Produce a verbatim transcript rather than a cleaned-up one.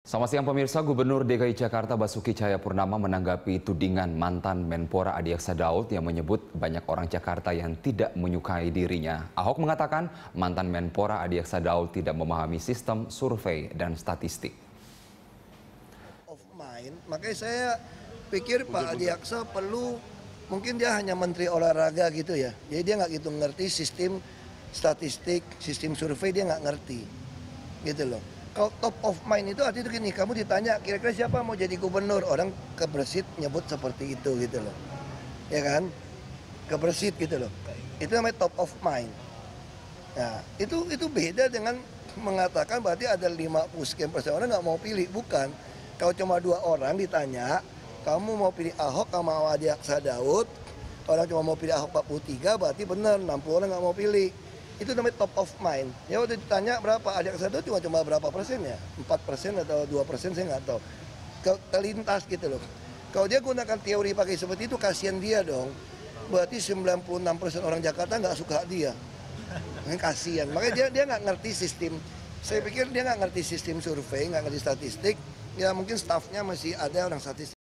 Selamat siang pemirsa, Gubernur D K I Jakarta Basuki Cahayapurnama menanggapi tudingan mantan Menpora Adiaksa Daud yang menyebut banyak orang Jakarta yang tidak menyukai dirinya. Ahok mengatakan mantan Menpora Adiaksa Daud tidak memahami sistem survei dan statistik. Of mind, makanya saya pikir Pak Adiaksa perlu, mungkin dia hanya menteri olahraga gitu ya, jadi dia nggak gitu ngerti sistem statistik, sistem survei dia nggak ngerti, gitu loh. Kalau top of mind itu artinya gini, kamu ditanya kira-kira siapa mau jadi gubernur, orang kebersit nyebut seperti itu gitu loh, ya kan, kebersit gitu loh, itu namanya top of mind. Nah itu itu beda dengan mengatakan berarti ada lima puluh sekian persen orang nggak mau pilih, bukan. Kalau cuma dua orang ditanya, kamu mau pilih Ahok sama Adiaksa Daud, orang cuma mau pilih Ahok empat puluh tiga, berarti benar enam puluh orang nggak mau pilih. Itu namanya top of mind. Ya waktu ditanya berapa Adiaksa Daud cuma cuma berapa persen ya? empat persen atau dua persen saya nggak tahu. Terlintas gitu loh. Kalau dia gunakan teori pakai seperti itu, kasihan dia dong. Berarti sembilan puluh enam persen orang Jakarta nggak suka dia. Ini kasihan. Makanya dia dia nggak ngerti sistem. Saya pikir dia nggak ngerti sistem survei, nggak ngerti statistik. Ya mungkin stafnya masih ada orang statistik.